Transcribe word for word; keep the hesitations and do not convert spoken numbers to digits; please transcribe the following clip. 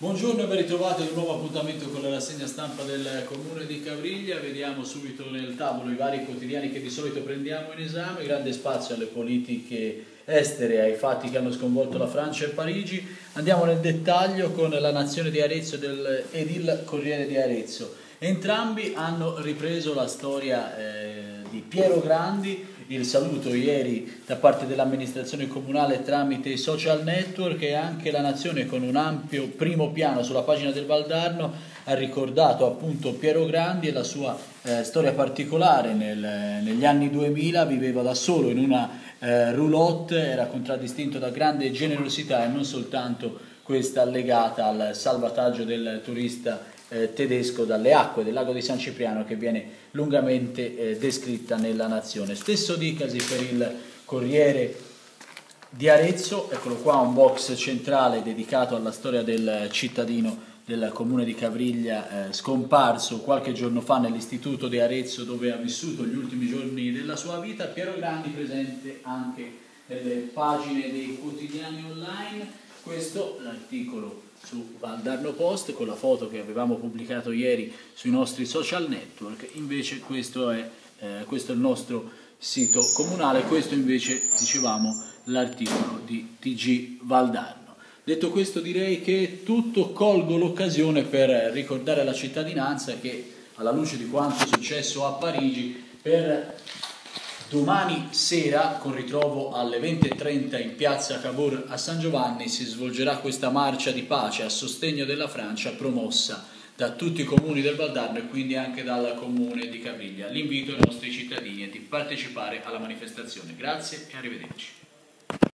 Buongiorno e ben ritrovati ad un nuovo appuntamento con la rassegna stampa del Comune di Cavriglia. Vediamo subito nel tavolo i vari quotidiani che di solito prendiamo in esame, grande spazio alle politiche estere, ai fatti che hanno sconvolto la Francia e Parigi. Andiamo nel dettaglio con la Nazione di Arezzo ed il Corriere di Arezzo. Entrambi hanno ripreso la storia eh, di Piero Grandi, il saluto ieri da parte dell'amministrazione comunale tramite i social network, e anche la Nazione con un ampio primo piano sulla pagina del Valdarno ha ricordato appunto Piero Grandi e la sua eh, storia particolare. Nel, negli anni duemila viveva da solo in una eh, roulotte, era contraddistinto da grande generosità e non soltanto questa legata al salvataggio del turista Eh, tedesco dalle acque del lago di San Cipriano, che viene lungamente eh, descritta nella Nazione. Stesso dicasi per il Corriere di Arezzo. Eccolo qua, un box centrale dedicato alla storia del cittadino del comune di Cavriglia eh, scomparso qualche giorno fa nell'istituto di Arezzo, dove ha vissuto gli ultimi giorni della sua vita. Piero Grandi presente anche nelle pagine dei quotidiani online. Questo l'articolo su Valdarno Post con la foto che avevamo pubblicato ieri sui nostri social network. Invece questo è, eh, questo è il nostro sito comunale, questo invece dicevamo l'articolo di T G Valdarno. Detto questo, direi che è tutto. Colgo l'occasione per ricordare alla cittadinanza che, alla luce di quanto è successo a Parigi, per domani sera, con ritrovo alle venti e trenta in piazza Cavour a San Giovanni, si svolgerà questa marcia di pace a sostegno della Francia, promossa da tutti i comuni del Valdarno e quindi anche dal comune di Cavriglia. L'invito ai nostri cittadini è di partecipare alla manifestazione. Grazie e arrivederci.